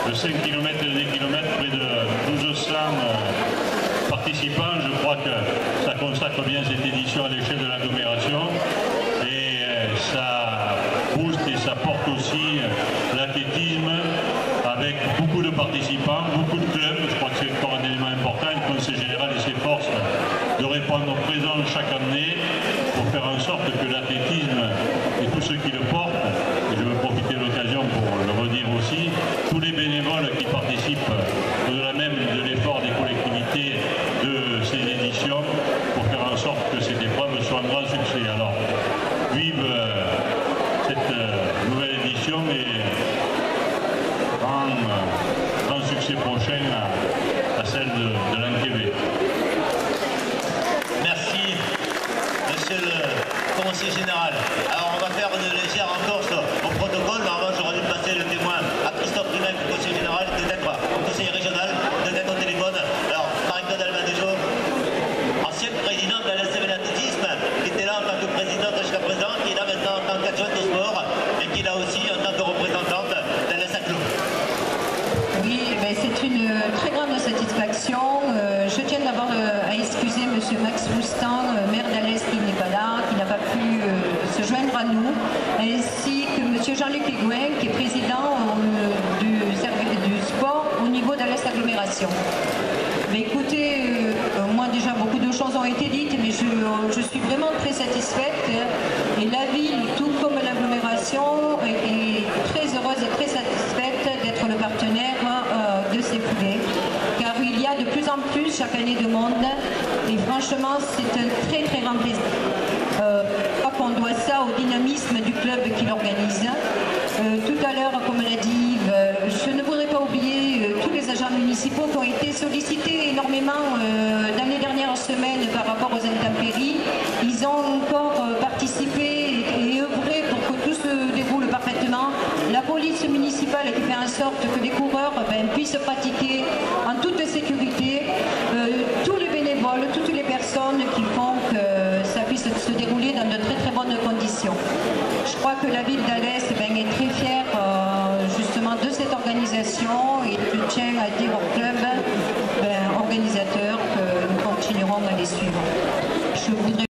de 5 km et de 10 km, près de 1200 participants. Je crois que ça consacre bien cette édition à l'échelle de l'agglomération et ça booste et ça porte aussi l'athlétisme avec beaucoup de participants, beaucoup de clubs. Je crois que c'est encore un élément important. Le Conseil général s'efforce de répondre présent chaque année pour faire en sorte que l'athlétisme et tous ceux qui le portent, et je veux profiter de l'occasion pour le redire aussi, tous les bénévoles qui participent au-delà même de l'effort des collectivités de ces éditions pour faire en sorte que cette épreuve soit un grand succès. Alors, vive cette nouvelle édition et grand succès prochain à celle de l'Anquévé. Merci, monsieur le conseiller général. Alors, on va faire une légère entorse au protocole. Normalement, j'aurais dû passer le témoin à Christophe Rimac, le conseiller général, peut-être au conseiller régional, peut-être au téléphone. Alors, Marie-Claude Almadejo, ancienne présidente de l'SMN Athlétisme, qui était là en tant que présidente jusqu'à présent, qui est là maintenant en tant qu'adjointe au sport, et qui est là aussi en tant que représentante de l'SACLO. Oui, c'est une très grande satisfaction. Je tiens d'abord à excuser M. Max Roustan, maire d'Alès, qui n'est pas là, qui n'a pas pu se joindre à nous, ainsi que M. Jean-Luc Aigouin, qui est président du sport au niveau d'Alès Agglomération. Mais écoutez, moi déjà beaucoup de choses ont été dites, mais je suis vraiment très satisfaite. Et la ville, tout comme l'agglomération, est très heureuse et très satisfaite d'être le partenaire de ces foulées. Car il y a de plus en plus chaque année de monde. Et franchement, c'est un très très grand plaisir. Je crois qu'on doit ça au dynamisme du club qui l'organise. Tout à l'heure, comme l'a dit Yves, je ne voudrais pas oublier tous les agents municipaux qui ont été sollicités énormément dans les dernières semaines par rapport aux intempéries. Ils ont encore participé et œuvré pour que tout se déroule parfaitement. La police municipale qui fait en sorte que les coureurs puissent pratiquer en toute sécurité. Tous les bénévoles, toutes les personnes qui font que ça puisse se dérouler dans de très très bonnes conditions. Je crois que la ville d'Alès est très fière justement de cette organisation et je tiens à dire au club organisateur que nous continuerons à les suivre. Je voudrais